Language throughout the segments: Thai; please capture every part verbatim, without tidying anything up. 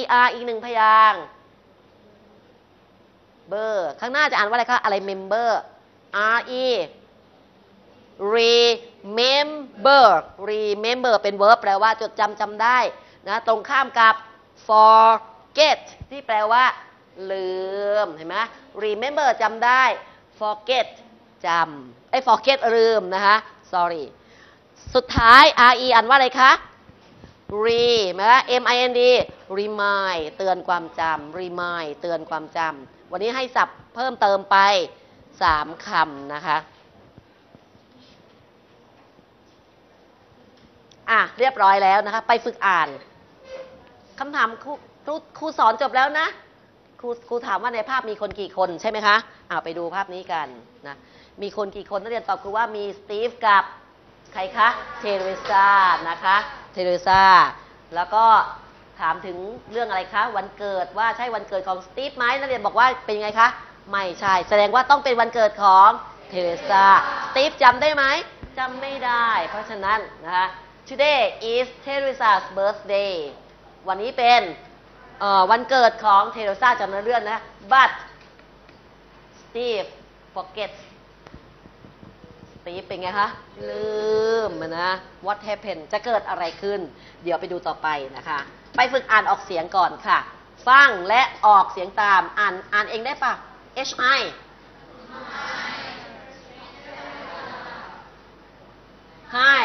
er อีกหนึ่งพยางค์เบอร์ข้างหน้าจะอ่านว่าอะไรคะอะไร member re remember remember เป็น verb แปลว่าจดจำจำได้นะตรงข้ามกับ forget ที่แปลว่าลืมเห็นไหม remember จำได้ forget จำไอ้ forget ลืมนะคะ sorry สุดท้าย re อ่านว่าอะไรคะ re นะ mind remind เตือนความจำ remind เตือนความจำวันนี้ให้ศัพท์เพิ่มเติมไปสามคำนะคะอ่ะเรียบร้อยแล้วนะคะไปฝึกอ่านคำถามครูครูครูสอนจบแล้วนะครูครูถามว่าในภาพมีคนกี่คนใช่ไหมคะอ่าไปดูภาพนี้กันนะมีคนกี่คนนักเรียนตอบครูว่ามีสตีฟกับใครคะเทเรซานะคะเทเรซาแล้วก็ถามถึงเรื่องอะไรคะวันเกิดว่าใช่วันเกิดของสตีฟไหมนักเรียนบอกว่าเป็นยังไงคะไม่ใช่แสดงว่าต้องเป็นวันเกิดของเทเรซาสตีฟจำได้ไหมจำไม่ได้เพราะฉะนั้นนะคะ Today is Teresa's birthday วันนี้เป็นวันเกิดของเทเรซาจำเรื่องนะ but Steve forgets Steve เป็นไงคะลืมนะ what happened จะเกิดอะไรขึ้นเดี๋ยวไปดูต่อไปนะคะไปฝึกอ่านออกเสียงก่อนค่ะฟังและออกเสียงตามอ่านอ่านเองได้ปะ H I Hi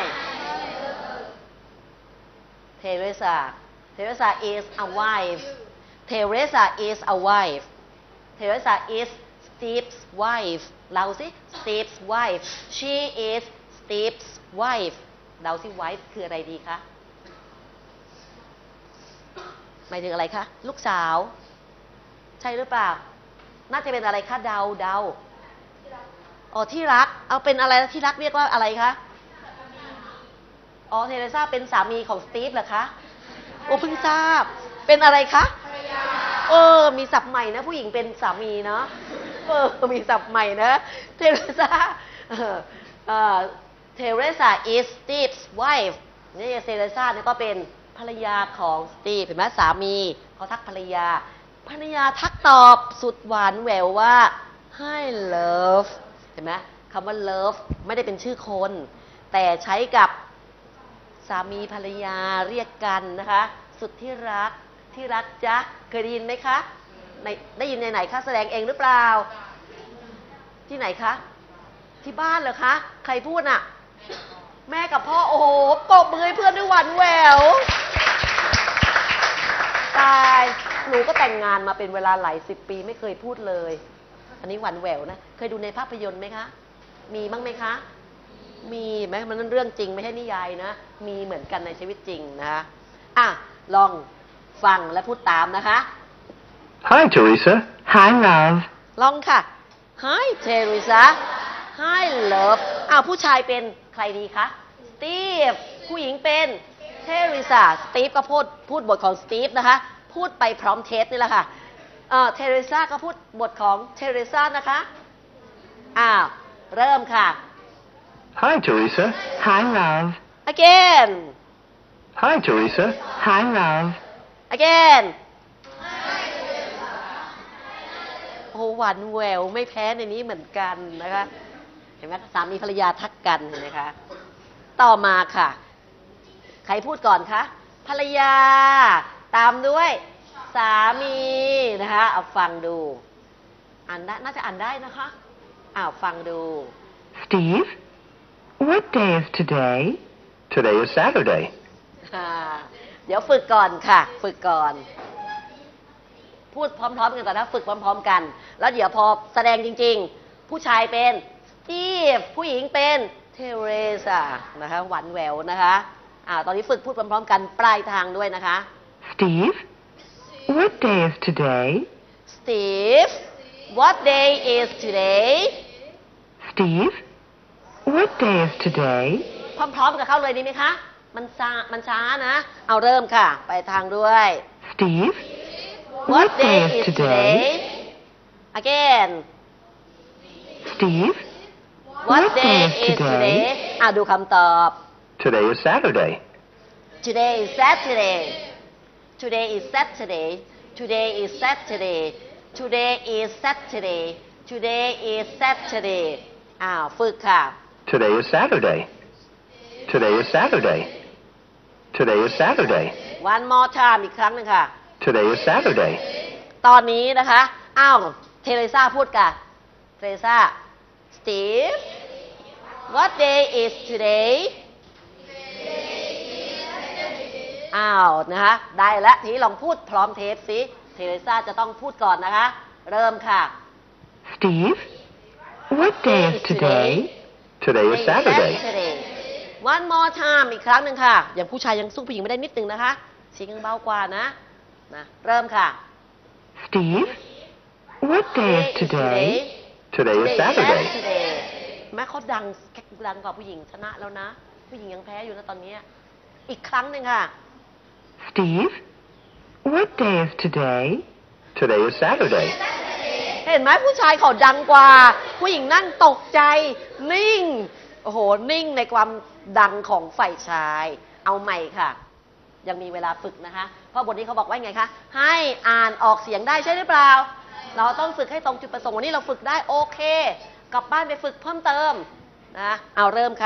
Teresa Teresa is a wife Teresa is a wife Teresa is Steve's wife เราสิ Steve's wife she is Steve's wife เราสิ wife คืออะไรดีคะหมายถึงอะไรคะลูกสาวใช่หรือเปล่าน่าจะเป็นอะไรคะเดาเดาอ๋อที่รักเอาเป็นอะไรที่รักเรียกว่าอะไรคะอ๋อเทเรซาเป็นสามีของสตีฟเหรอคะโอ้เพิ่งทราบเป็นอะไรคะเออมีศัพท์ใหม่นะผู้หญิงเป็นสามีเนาะเออมีศัพท์ใหม่นะเทเรซาเออเออเทเรซา is Steve's wife นี่เทเรซาเนี่ยก็เป็นภรรยาของสตีฟเห็นไหมสามีเขาทักภรรยาภรรยาทักตอบสุดหวานแหววว่า Hi love เห็นไหมคำว่า love ไม่ได้เป็นชื่อคนแต่ใช้กับสามีภรรยาเรียกกันนะคะสุดที่รักที่รักจ๊ะเคยได้ยินไหมคะในได้ยินในไหนคะแสดงเองหรือเปล่าที่ไหนคะที่บ้านเหรอคะใครพูดน่ะแม่กับพ่อโอ้โหปรบมือให้เพื่อนด้วยหวานแหววตายหนูก็แต่งงานมาเป็นเวลาหลายสิบปีไม่เคยพูดเลยอันนี้หวานแหววนะเคยดูในภาพยนตร์ไหมคะมีบ้างไหมคะมีไหมมันนั่นเรื่องจริงไม่ใช่นิยายนะมีเหมือนกันในชีวิตจริงนะคะอ่ะลองฟังและพูดตามนะคะ Hi Teresa Hi Love ลองค่ะ Hi Teresa Hi Love อ้าวผู้ชายเป็นใครดีคะสตีฟผู้หญิงเป็นเทเรซาสตีฟก็พูดพูดบทของสตีฟนะคะพูดไปพร้อมเทสนี่แหละค่ะเอ่อเทเรซาก็พูดบทของเทเรซานะคะอ้าวเริ่มค่ะ Hi Teresa Hi love again Hi Teresa Hi love again โอ้หวานแหววไม่แพ้ในนี้เหมือนกันนะคะเห็นไหมสามีภรรยาทักกันเห็นไหมคะต่อมาค่ะใครพูดก่อนคะภรรยาตามด้วยสามีนะคะเอาฟังดูอ่านได้น่าจะอ่านได้นะคะอ้าวฟังดู Steve What day is today Today is Saturday เดี๋ยวฝึกก่อนค่ะฝึกก่อนพูดพร้อมๆกันก่อนนะฝึกพร้อมๆกันแล้วเดี๋ยวพอแสดงจริงๆผู้ชายเป็นสตีฟผู้หญิงเป็นเทเรซานะคะหวานแหววนะคะอ่าตอนนี้ฝึกพูดพร้อมๆกันปลายทางด้วยนะคะ Steve What day is today Steve What day is today Steve What day is today พร้อมๆกับเขาเลยดีไหมคะมันช้ามันช้านะเอาเริ่มค่ะไปทางด้วย Steve What day is today again Steve What day is today อ่ะดูคำตอบ Today is Saturday Today is Saturday today is Saturday today is Saturday today is Saturday today is Saturday อ้าวฝึกค่ะ Today is Saturday. Today is Saturday. Today is Saturday. one more time อีกครั้งหนึ่งค่ะ Today is Saturday. ตอนนี้นะคะอ้าวเทเรซ่าพูดกันเทเรซ่า Steve what day is today อ้าวนะคะได้แล้วทีนี้ลองพูดพร้อมเทปสิเทเรซ่าจะต้องพูดก่อนนะคะเริ่มค่ะ Steve, what day is today? Today is Saturday. one more time อีกครั้งหนึ่งค่ะอย่างผู้ชายยังสู้ผู้หญิงไม่ได้นิดนึงนะคะเสียงยังเบากว่านะนะเริ่มค่ะ Steve, what day is today? Today is Saturday. แม้เขาดังดังกว่าผู้หญิงชนะแล้วนะผู้หญิงยังแพ้อยู่นะตอนนี้อีกครั้งหนึ่งค่ะ Steve, what day is today? Today is Saturday. เห็นไหมผู้ชายเขาดังกว่าผู้หญิงนั่งตกใจนิ่งโอ้โหนิ่งในความดังของฝ่ายชายเอาใหม่ค่ะยังมีเวลาฝึกนะคะเพราะบทนี้เขาบอกว่าไงคะให้อ่านออกเสียงได้ใช่หรือเปล่าเราต้องฝึกให้ตรงจุดประสงค์วันนี้เราฝึกได้โอเคกลับบ้านไปฝึกเพิ่มเติมนะเอาเริ่มค่ะ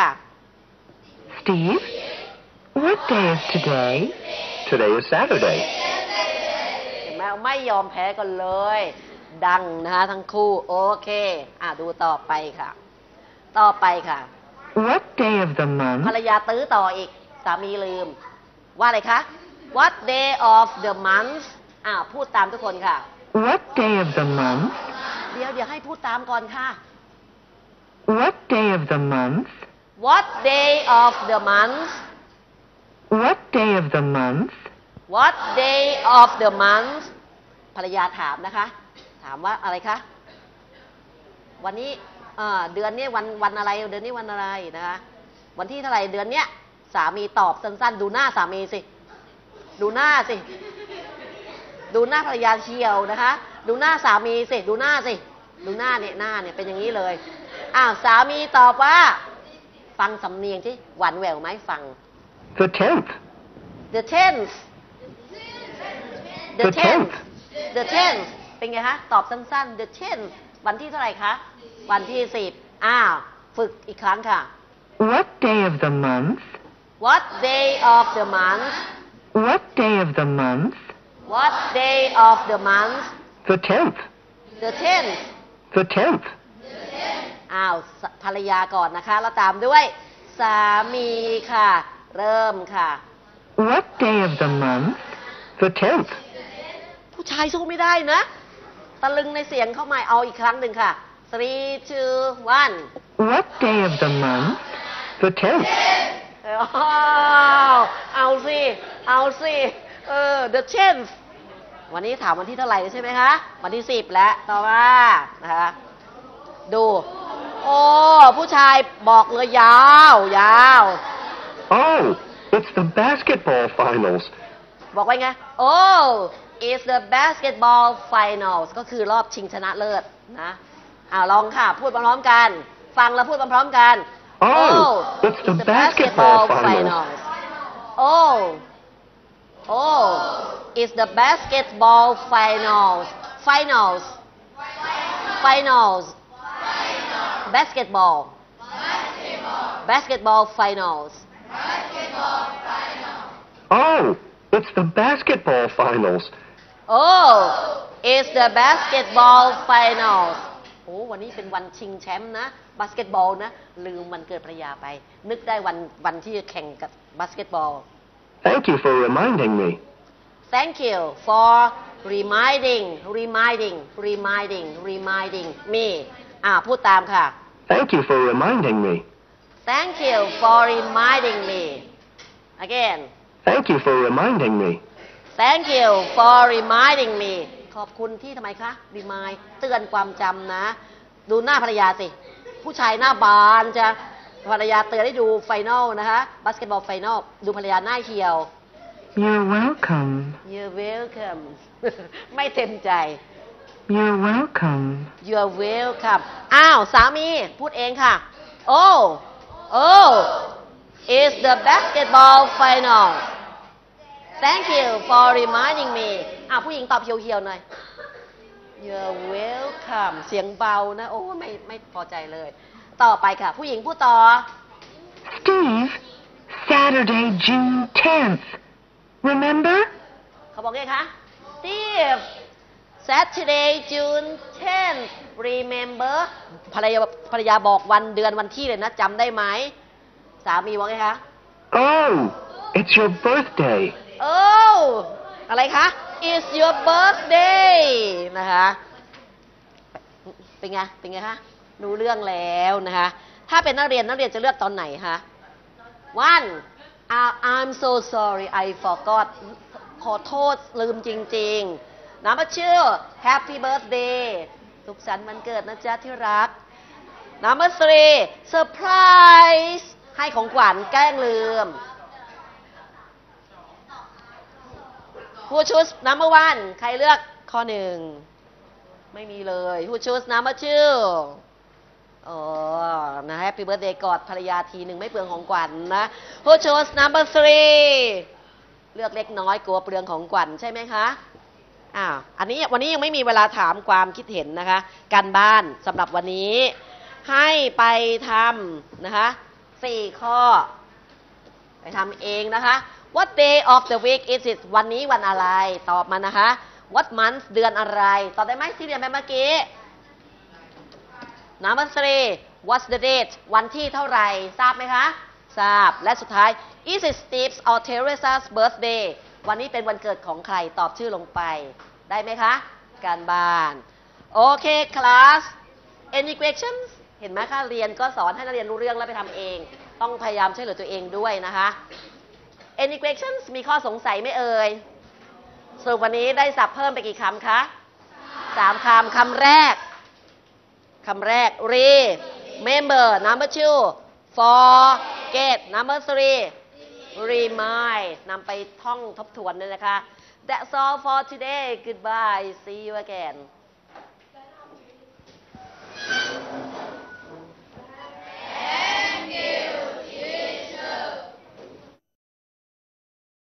Steve, what day is today? Today is Saturday. เห็นไหมไม่ยอมแพ้กันเลยดังนะคะทั้งคู่โอเคอ่ะดูต่อไปค่ะต่อไปค่ะ What day of the ภร month? รยาตื้อต่ออีกสามีลืมว่าอะไรคะ What day of the month อ่าพูดตามทุกคนค่ะ What day of the month? เดี๋ยวเดี๋ยวให้พูดตามก่อนค่ะ What day of the month? What day of the month What day of the month? What day of the month ภรรยาถามนะคะถามว่าอะไรคะวันนี้เอ่อเดือนนี้วันวันอะไรเดือนนี้วันอะไรนะคะวันที่เท่าไหร่เดือนเนี้ยสามีตอบสั้นๆดูหน้าสามีสิดูหน้าสิดูหน้าภรรยาเชียวนะคะดูหน้าสามีสิดูหน้าสิดูหน้าเนี่ยหน้าเนี่ยเป็นอย่างนี้เลยอ้าวสามีตอบว่าฟังสำเนียงที่หวานแหววไหมฟัง The tenth. the tenth the The tenth tenth. the tenth เป็นไงคะตอบสั้นๆ the tenth วันที่เท่าไหร่คะวันที่สิบอ้าวฝึกอีกครั้งค่ะ What day of the month? What day of the month What day of the month? What day of the month The tenth. the tenth The tenth. อ้าวสภรรยาก่อนนะคะแล้วตามด้วยสามีค่ะ เริ่มค่ะ What day of the month? The tenth. ผู้ชายสู้ไม่ได้นะตะลึงในเสียงเข้ามาเอาอีกครั้งหนึ่งค่ะ three two one What day of the month? The tenth. อ้าวเอาสิเอาสิเออ the tenth วันนี้ถามวันที่เท่าไหร่ใช่ไหมคะวันที่สิบแล้วต่อมานะคะดูโอ้ผู้ชายบอกเลยยาวยาว Oh, it's the basketball finals. บอกไว้ไง oh it's the basketball finals ก็คือรอบชิงชนะเลิศนะอ่าลองค่ะพูดพร้อมๆกันฟังแล้วพูดพร้อมๆกัน Oh, it's the basketball finals. oh oh it's the basketball finals finals finals basketball basketball finals Oh, it's the basketball finals. oh it's the basketball finals โอ้วันนี้เป็นวันชิงแชมป์นะบาสเกตบอลนะลืมวันเกิดภรรยาไปนึกได้วันวันที่จะแข่งกับบาสเกตบอล Thank you for reminding me. Thank you for reminding reminding reminding reminding me อ่าพูดตามค่ะ Thank you for reminding me. Thank you for reminding me again Thank you for reminding me. Thank you for reminding me ขอบคุณที่ทำไมคะ remind เตือนความจำนะดูหน้าภรรยาสิผู้ชายหน้าบานจะภรรยาเตือนให้ดูไฟนอลนะคะบาสเกตบอลไฟนอลดูภรรยาหน้าเหี่ยว You're welcome. You're welcome ไม่เต็มใจ You're welcome. You're welcome อ้าวสามีพูดเองค่ะ Oh Oh it's the basketball final thank you for reminding me อ่ะผู้หญิงตอบเหี่ยวๆหน่อย you're welcome เสียงเบานะโอ้ไม่ไม่พอใจเลยต่อไปค่ะผู้หญิงพูดต่อ Steve, Saturday, June tenth. Remember? เขาบอกไงคะ Steve Saturday June tenth remember ภรรยาภรรยาบอกวันเดือนวันที่เลยนะจำได้ไหมสามีว่าไงคะ Oh, it's your birthday. โอ้อะไรคะ It's your birthday นะคะเป็นไงเป็นไงคะรู้เรื่องแล้วนะคะถ้าเป็นนักเรียนนักเรียนจะเลือกตอนไหนคะ one I'm so sorry I forgot ขอโทษลืมจริงๆ number two Happy birthday สุขสันต์วันเกิดนะจ๊ะที่รัก number three Surprise ให้ของขวัญแกล้งลืม Who choose number one ใครเลือกข้อหนึ่งไม่มีเลย Who choose number two อ๋อนะ Happy birthday กอดภรรยาทีหนึ่งไม่เปลืองของขวัญนะ Who chose number three เลือกเล็กน้อยกลัวเปลืองของขวัญใช่ไหมคะอ้าวอันนี้วันนี้ยังไม่มีเวลาถามความคิดเห็นนะคะการบ้านสำหรับวันนี้ให้ไปทำนะคะสี่ข้อไปทำเองนะคะ What day of the week is it วันนี้วันอะไรตอบมานะคะ What month เดือนอะไรตอบได้ไหมที่เรียนไปเมื่อกี้ Number three What's the date วันที่เท่าไหร่ทราบไหมคะทราบและสุดท้าย Is it Steve's or Teresa's birthday วันนี้เป็นวันเกิดของใครตอบชื่อลงไปได้ไหมคะการบ้านโอเค class any questions เห็นไหมคะเรียนก็สอนให้นักเรียนรู้เรื่องแล้วไปทำเองต้องพยายามช่วยเหลือตัวเองด้วยนะคะ any questions มีข้อสงสัยไหมเอ่ยสรุปวันนี้ได้ศัพท์เพิ่มไปกี่คำคะสามคำคำแรกคำแรก remember number two forget number three remind นำไปท่องทบทวนด้วยนะคะ That's all for today goodbye see you again